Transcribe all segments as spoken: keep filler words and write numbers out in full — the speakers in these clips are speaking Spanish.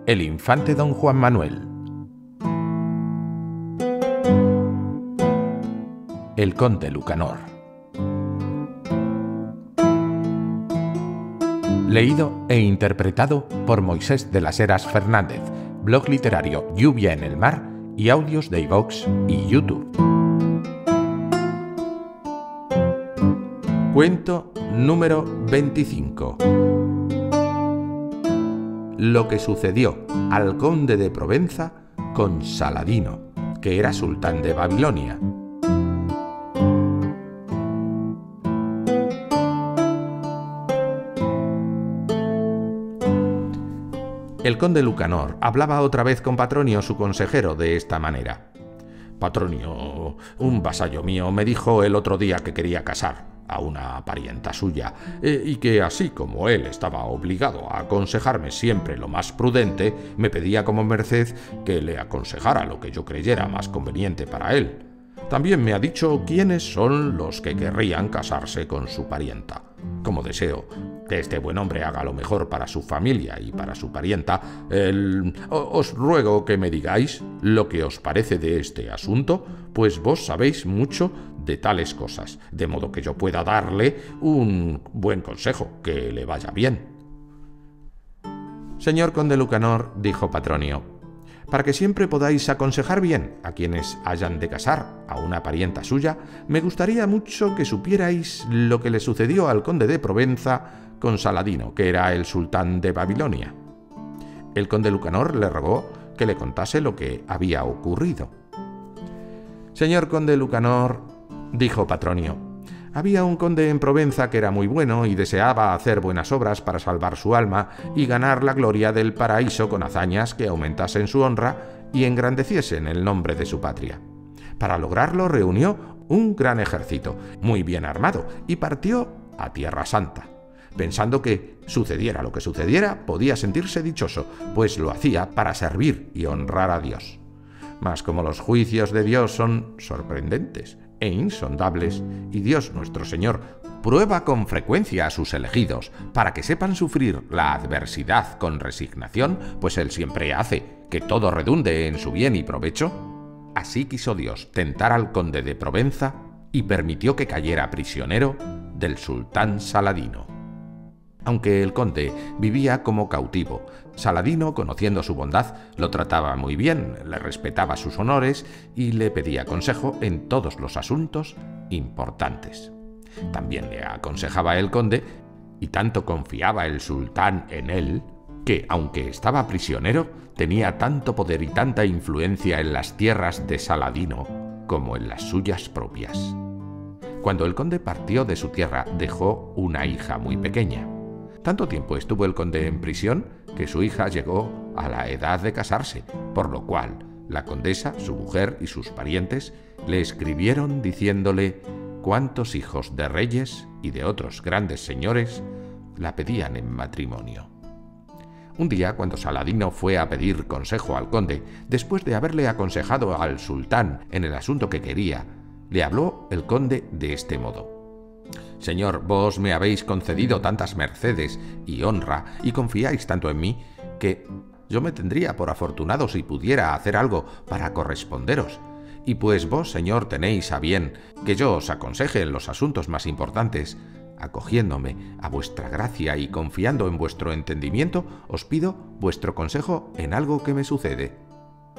El infante don Juan Manuel. El conde Lucanor. Leído e interpretado por Moisés de las Heras Fernández, blog literario Lluvia en el Mar y audios de iVoox y YouTube. Cuento número veinticinco. Lo que sucedió al conde de Provenza con Saladino, que era sultán de Babilonia. El conde Lucanor hablaba otra vez con Patronio, su consejero, de esta manera. Patronio, un vasallo mío me dijo el otro día que quería casar a una parienta suya, eh, y que así como él estaba obligado a aconsejarme siempre lo más prudente, me pedía como merced que le aconsejara lo que yo creyera más conveniente para él. También me ha dicho quiénes son los que querrían casarse con su parienta. Como deseo que este buen hombre haga lo mejor para su familia y para su parienta, el... os ruego que me digáis lo que os parece de este asunto, pues vos sabéis mucho de tales cosas, de modo que yo pueda darle un buen consejo, que le vaya bien. Señor conde Lucanor, dijo Patronio, para que siempre podáis aconsejar bien a quienes hayan de casar a una parienta suya, me gustaría mucho que supierais lo que le sucedió al conde de Provenza con Saladino, que era el sultán de Babilonia. El conde Lucanor le rogó que le contase lo que había ocurrido. Señor conde Lucanor, dijo Patronio, había un conde en Provenza que era muy bueno y deseaba hacer buenas obras para salvar su alma y ganar la gloria del paraíso con hazañas que aumentasen su honra y engrandeciesen el nombre de su patria. Para lograrlo reunió un gran ejército, muy bien armado, y partió a Tierra Santa. Pensando que, sucediera lo que sucediera, podía sentirse dichoso, pues lo hacía para servir y honrar a Dios. Mas como los juicios de Dios son sorprendentes e insondables, y Dios nuestro Señor prueba con frecuencia a sus elegidos para que sepan sufrir la adversidad con resignación, pues Él siempre hace que todo redunde en su bien y provecho, así quiso Dios tentar al conde de Provenza y permitió que cayera prisionero del sultán Saladino. Aunque el conde vivía como cautivo, Saladino, conociendo su bondad, lo trataba muy bien, le respetaba sus honores y le pedía consejo en todos los asuntos importantes. También le aconsejaba el conde, y tanto confiaba el sultán en él, que, aunque estaba prisionero, tenía tanto poder y tanta influencia en las tierras de Saladino como en las suyas propias. Cuando el conde partió de su tierra, dejó una hija muy pequeña. Tanto tiempo estuvo el conde en prisión que su hija llegó a la edad de casarse, por lo cual la condesa, su mujer y sus parientes le escribieron diciéndole cuántos hijos de reyes y de otros grandes señores la pedían en matrimonio. Un día, cuando Saladino fue a pedir consejo al conde, después de haberle aconsejado al sultán en el asunto que quería, le habló el conde de este modo: Señor, vos me habéis concedido tantas mercedes y honra y confiáis tanto en mí que yo me tendría por afortunado si pudiera hacer algo para corresponderos. Y pues vos, señor, tenéis a bien que yo os aconseje en los asuntos más importantes, acogiéndome a vuestra gracia y confiando en vuestro entendimiento, os pido vuestro consejo en algo que me sucede.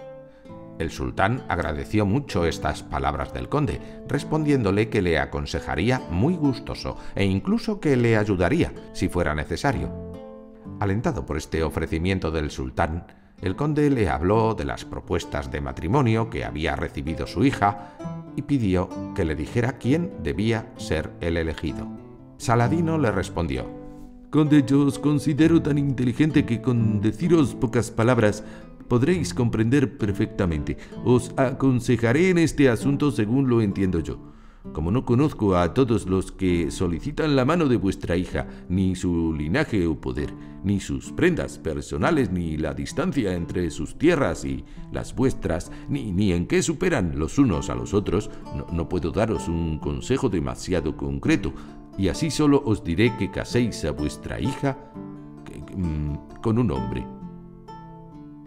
El sultán agradeció mucho estas palabras del conde, respondiéndole que le aconsejaría muy gustoso e incluso que le ayudaría si fuera necesario. Alentado por este ofrecimiento del sultán, el conde le habló de las propuestas de matrimonio que había recibido su hija y pidió que le dijera quién debía ser el elegido. Saladino le respondió: Conde, yo os considero tan inteligente que con deciros pocas palabras podréis comprender perfectamente. Os aconsejaré en este asunto según lo entiendo yo. Como no conozco a todos los que solicitan la mano de vuestra hija, ni su linaje o poder, ni sus prendas personales, ni la distancia entre sus tierras y las vuestras, ni, ni en qué superan los unos a los otros, no, no puedo daros un consejo demasiado concreto, y así solo os diré que caséis a vuestra hija que, que, mm, con un hombre.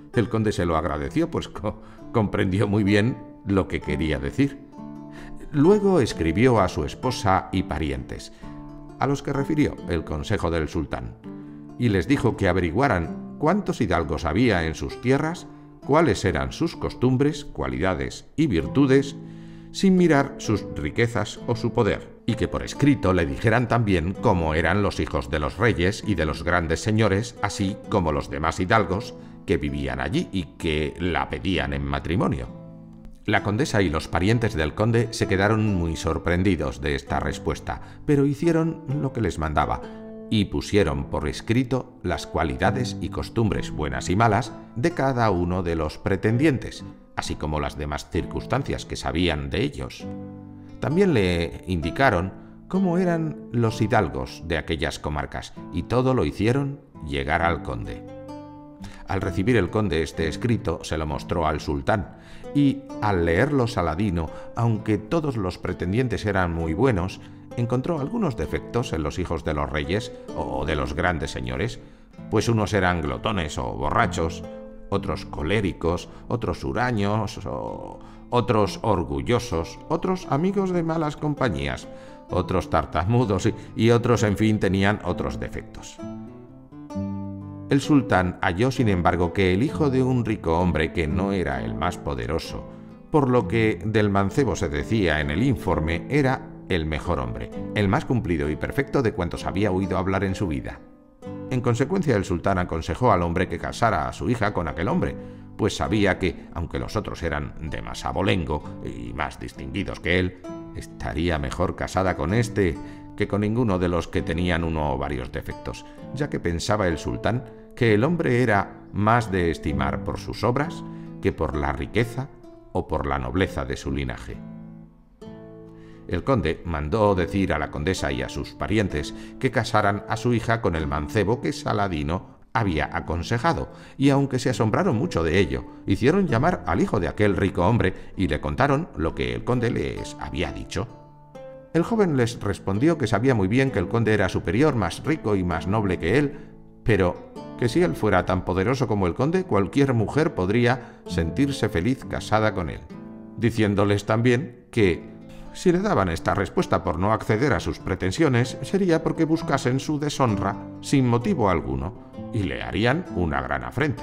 El conde se lo agradeció, pues co- comprendió muy bien lo que quería decir. Luego escribió a su esposa y parientes, a los que refirió el consejo del sultán, y les dijo que averiguaran cuántos hidalgos había en sus tierras, cuáles eran sus costumbres, cualidades y virtudes, sin mirar sus riquezas o su poder, y que por escrito le dijeran también cómo eran los hijos de los reyes y de los grandes señores, así como los demás hidalgos que vivían allí y que la pedían en matrimonio. La condesa y los parientes del conde se quedaron muy sorprendidos de esta respuesta, pero hicieron lo que les mandaba y pusieron por escrito las cualidades y costumbres buenas y malas de cada uno de los pretendientes, así como las demás circunstancias que sabían de ellos. También le indicaron cómo eran los hidalgos de aquellas comarcas, y todo lo hicieron llegar al conde. Al recibir el conde este escrito, se lo mostró al sultán, y al leerlo Saladino, aunque todos los pretendientes eran muy buenos, encontró algunos defectos en los hijos de los reyes o de los grandes señores, pues unos eran glotones o borrachos, otros coléricos, otros huraños, o otros orgullosos, otros amigos de malas compañías, otros tartamudos y, y otros, en fin, tenían otros defectos. El sultán halló, sin embargo, que el hijo de un rico hombre que no era el más poderoso, por lo que del mancebo se decía en el informe, era el mejor hombre, el más cumplido y perfecto de cuantos había oído hablar en su vida. En consecuencia, el sultán aconsejó al hombre que casara a su hija con aquel hombre, pues sabía que, aunque los otros eran de más abolengo y más distinguidos que él, estaría mejor casada con éste que con ninguno de los que tenían uno o varios defectos, ya que pensaba el sultán que el hombre era más de estimar por sus obras que por la riqueza o por la nobleza de su linaje. El conde mandó decir a la condesa y a sus parientes que casaran a su hija con el mancebo que Saladino había aconsejado, y aunque se asombraron mucho de ello, hicieron llamar al hijo de aquel rico hombre y le contaron lo que el conde les había dicho. El joven les respondió que sabía muy bien que el conde era superior, más rico y más noble que él, pero que si él fuera tan poderoso como el conde, cualquier mujer podría sentirse feliz casada con él, diciéndoles también que si le daban esta respuesta por no acceder a sus pretensiones, sería porque buscasen su deshonra sin motivo alguno y le harían una gran afrenta.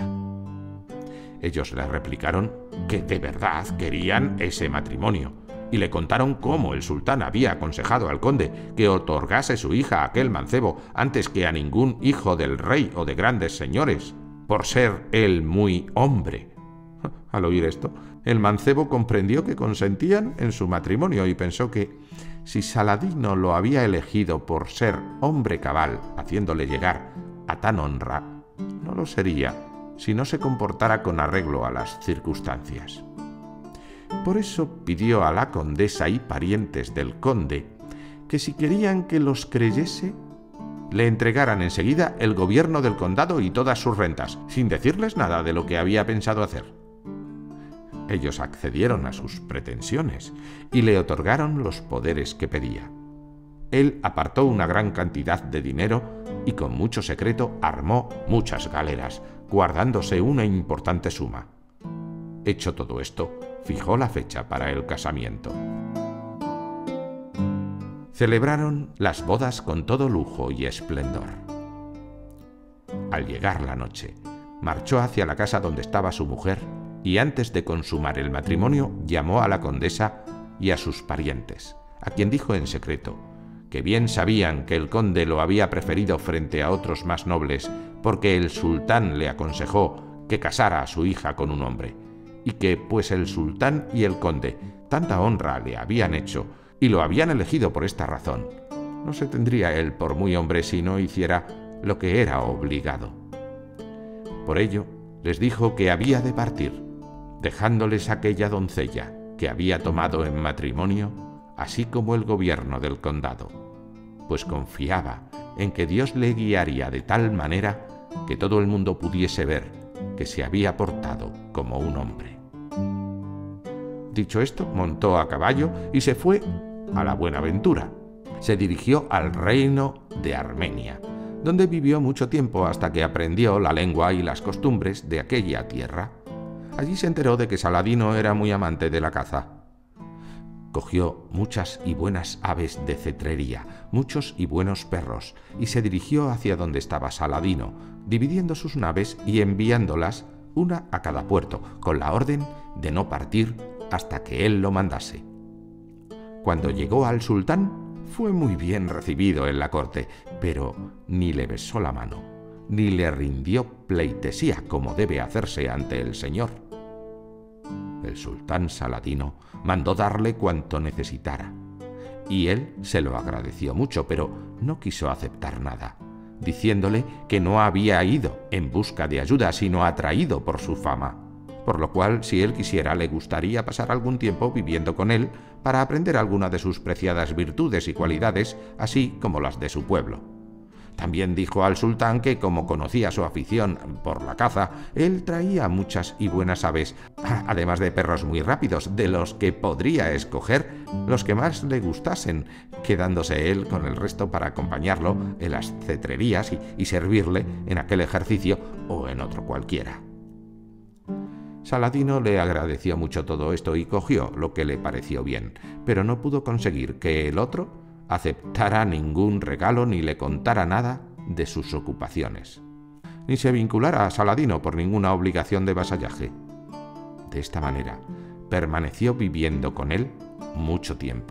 Ellos le replicaron que de verdad querían ese matrimonio y le contaron cómo el sultán había aconsejado al conde que otorgase su hija a aquel mancebo antes que a ningún hijo del rey o de grandes señores, por ser él muy hombre. Al oír esto, el mancebo comprendió que consentían en su matrimonio y pensó que, si Saladino lo había elegido por ser hombre cabal, haciéndole llegar a tan honra, no lo sería si no se comportara con arreglo a las circunstancias. Por eso pidió a la condesa y parientes del conde que si querían que los creyese, le entregaran enseguida el gobierno del condado y todas sus rentas, sin decirles nada de lo que había pensado hacer. Ellos accedieron a sus pretensiones y le otorgaron los poderes que pedía. Él apartó una gran cantidad de dinero y con mucho secreto armó muchas galeras, guardándose una importante suma. Hecho todo esto, fijó la fecha para el casamiento. Celebraron las bodas con todo lujo y esplendor. Al llegar la noche, marchó hacia la casa donde estaba su mujer y antes de consumar el matrimonio llamó a la condesa y a sus parientes, a quien dijo en secreto que bien sabían que el conde lo había preferido frente a otros más nobles porque el sultán le aconsejó que casara a su hija con un hombre, y que pues el sultán y el conde tanta honra le habían hecho y lo habían elegido por esta razón, no se tendría él por muy hombre si no hiciera lo que era obligado. Por ello, les dijo que había de partir, dejándoles aquella doncella que había tomado en matrimonio, así como el gobierno del condado, pues confiaba en que Dios le guiaría de tal manera que todo el mundo pudiese ver que se había portado como un hombre. Dicho esto, montó a caballo y se fue a la Buenaventura. Se dirigió al reino de Armenia, donde vivió mucho tiempo hasta que aprendió la lengua y las costumbres de aquella tierra. Allí se enteró de que Saladino era muy amante de la caza. Cogió muchas y buenas aves de cetrería, muchos y buenos perros, y se dirigió hacia donde estaba Saladino, dividiendo sus naves y enviándolas una a cada puerto, con la orden de no partir hasta que él lo mandase. Cuando llegó al sultán, fue muy bien recibido en la corte, pero ni le besó la mano, ni le rindió pleitesía como debe hacerse ante el señor. El sultán Saladino mandó darle cuanto necesitara, y él se lo agradeció mucho, pero no quiso aceptar nada, diciéndole que no había ido en busca de ayuda, sino atraído por su fama, por lo cual, si él quisiera, le gustaría pasar algún tiempo viviendo con él para aprender alguna de sus preciadas virtudes y cualidades, así como las de su pueblo. También dijo al sultán que, como conocía su afición por la caza, él traía muchas y buenas aves, además de perros muy rápidos, de los que podría escoger los que más le gustasen, quedándose él con el resto para acompañarlo en las cetrerías y, y servirle en aquel ejercicio o en otro cualquiera. Saladino le agradeció mucho todo esto y cogió lo que le pareció bien, pero no pudo conseguir que el otro aceptara ningún regalo ni le contara nada de sus ocupaciones, ni se vinculara a Saladino por ninguna obligación de vasallaje. De esta manera, permaneció viviendo con él mucho tiempo.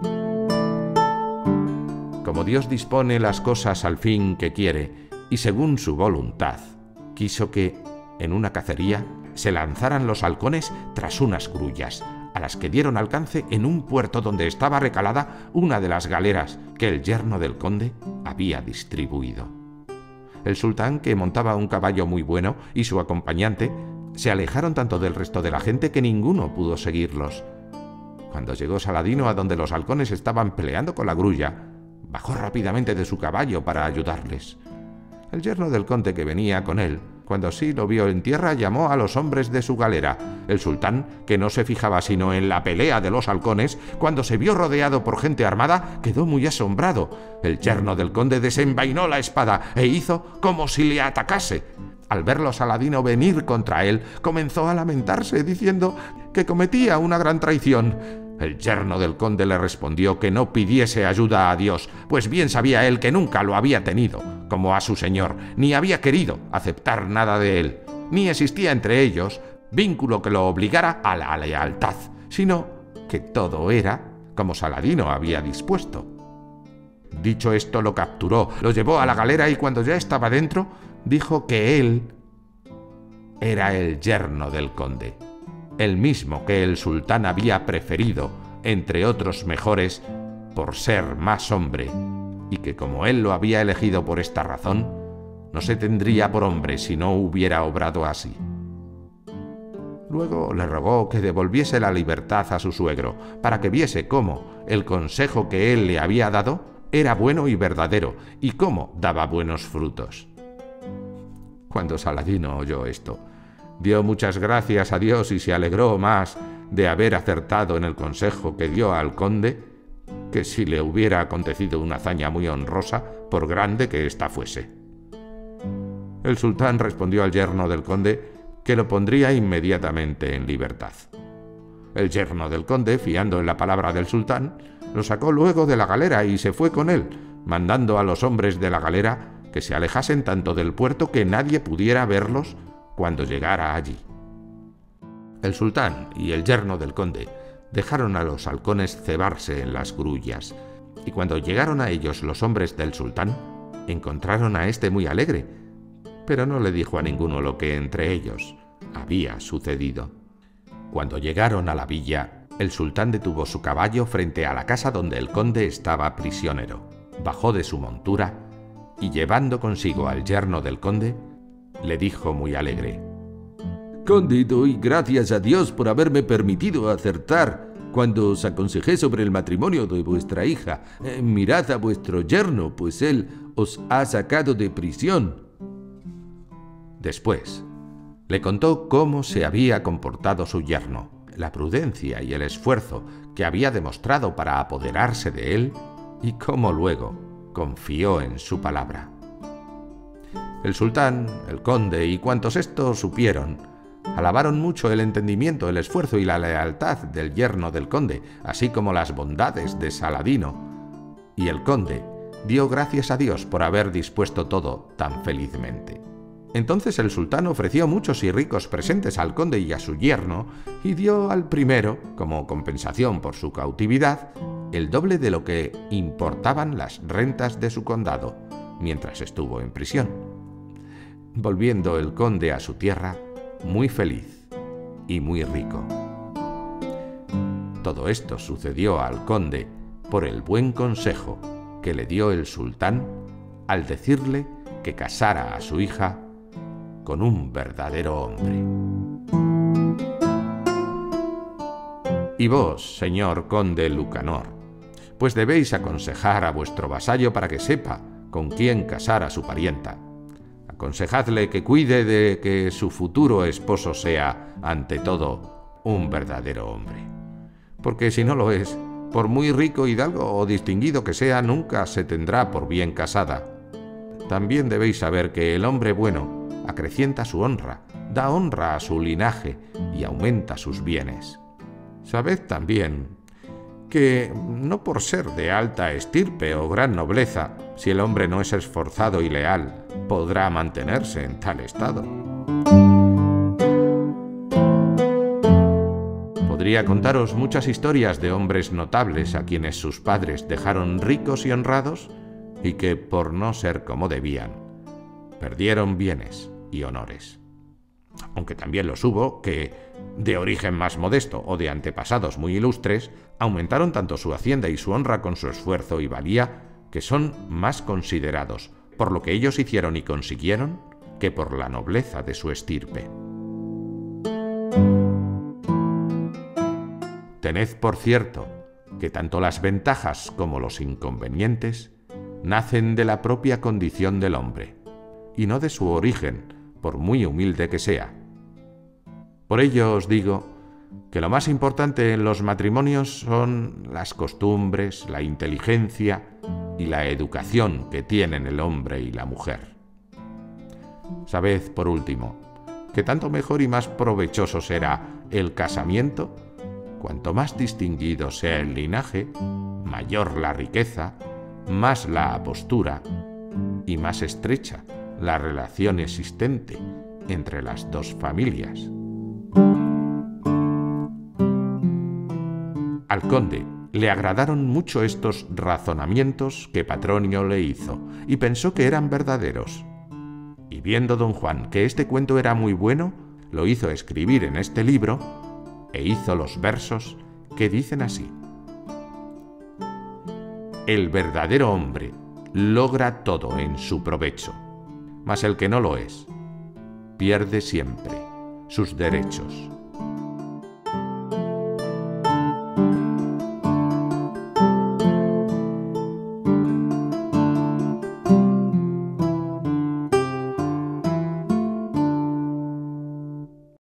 Como Dios dispone las cosas al fin que quiere, y según su voluntad, quiso que, en una cacería, se lanzaran los halcones tras unas grullas, a las que dieron alcance en un puerto donde estaba recalada una de las galeras que el yerno del conde había distribuido. El sultán, que montaba un caballo muy bueno, y su acompañante se alejaron tanto del resto de la gente que ninguno pudo seguirlos. Cuando llegó Saladino a donde los halcones estaban peleando con la grulla, bajó rápidamente de su caballo para ayudarles. El yerno del conde, que venía con él, cuando así lo vio en tierra, llamó a los hombres de su galera. El sultán, que no se fijaba sino en la pelea de los halcones, cuando se vio rodeado por gente armada, quedó muy asombrado. El yerno del conde desenvainó la espada e hizo como si le atacase. Al verlo Saladino venir contra él, comenzó a lamentarse, diciendo que cometía una gran traición. El yerno del conde le respondió que no pidiese ayuda a Dios, pues bien sabía él que nunca lo había tenido como a su señor, ni había querido aceptar nada de él, ni existía entre ellos vínculo que lo obligara a la lealtad, sino que todo era como Saladino había dispuesto. Dicho esto, lo capturó, lo llevó a la galera y cuando ya estaba dentro, dijo que él era el yerno del conde, el mismo que el sultán había preferido, entre otros mejores, por ser más hombre, y que como él lo había elegido por esta razón, no se tendría por hombre si no hubiera obrado así. Luego le rogó que devolviese la libertad a su suegro, para que viese cómo el consejo que él le había dado era bueno y verdadero, y cómo daba buenos frutos. Cuando Saladino oyó esto, dio muchas gracias a Dios y se alegró más de haber acertado en el consejo que dio al conde que si le hubiera acontecido una hazaña muy honrosa, por grande que ésta fuese. El sultán respondió al yerno del conde que lo pondría inmediatamente en libertad. El yerno del conde, fiando en la palabra del sultán, lo sacó luego de la galera y se fue con él, mandando a los hombres de la galera que se alejasen tanto del puerto que nadie pudiera verlos cuando llegara allí. El sultán y el yerno del conde dejaron a los halcones cebarse en las grullas, y cuando llegaron a ellos los hombres del sultán, encontraron a éste muy alegre, pero no le dijo a ninguno lo que entre ellos había sucedido. Cuando llegaron a la villa, el sultán detuvo su caballo frente a la casa donde el conde estaba prisionero, bajó de su montura y, llevando consigo al yerno del conde, le dijo muy alegre: «Conde, doy gracias a Dios por haberme permitido acertar cuando os aconsejé sobre el matrimonio de vuestra hija. Eh, mirad a vuestro yerno, pues él os ha sacado de prisión». Después le contó cómo se había comportado su yerno, la prudencia y el esfuerzo que había demostrado para apoderarse de él y cómo luego confió en su palabra. El sultán, el conde y cuantos esto supieron, alabaron mucho el entendimiento, el esfuerzo y la lealtad del yerno del conde, así como las bondades de Saladino, y el conde dio gracias a Dios por haber dispuesto todo tan felizmente. Entonces el sultán ofreció muchos y ricos presentes al conde y a su yerno, y dio al primero, como compensación por su cautividad, el doble de lo que importaban las rentas de su condado, mientras estuvo en prisión. Volviendo el conde a su tierra, muy feliz y muy rico. Todo esto sucedió al conde por el buen consejo que le dio el sultán al decirle que casara a su hija con un verdadero hombre. Y vos, señor conde Lucanor, pues debéis aconsejar a vuestro vasallo para que sepa con quién casar a su parienta. Aconsejadle que cuide de que su futuro esposo sea, ante todo, un verdadero hombre. Porque si no lo es, por muy rico, hidalgo o distinguido que sea, nunca se tendrá por bien casada. También debéis saber que el hombre bueno acrecienta su honra, da honra a su linaje y aumenta sus bienes. Sabed también que, no por ser de alta estirpe o gran nobleza, si el hombre no es esforzado y leal, podrá mantenerse en tal estado. Podría contaros muchas historias de hombres notables a quienes sus padres dejaron ricos y honrados y que, por no ser como debían, perdieron bienes y honores. Aunque también los hubo que, de origen más modesto o de antepasados muy ilustres, aumentaron tanto su hacienda y su honra con su esfuerzo y valía, que son más considerados por lo que ellos hicieron y consiguieron que por la nobleza de su estirpe. Tened por cierto que tanto las ventajas como los inconvenientes nacen de la propia condición del hombre, y no de su origen, por muy humilde que sea. Por ello os digo que lo más importante en los matrimonios son las costumbres, la inteligencia y la educación que tienen el hombre y la mujer. Sabed, por último, que tanto mejor y más provechoso será el casamiento, cuanto más distinguido sea el linaje, mayor la riqueza, más la apostura y más estrecha la relación existente entre las dos familias. Al conde le agradaron mucho estos razonamientos que Patronio le hizo y pensó que eran verdaderos. Y viendo don Juan que este cuento era muy bueno, lo hizo escribir en este libro e hizo los versos que dicen así: El verdadero hombre logra todo en su provecho, mas el que no lo es, pierde siempre sus derechos.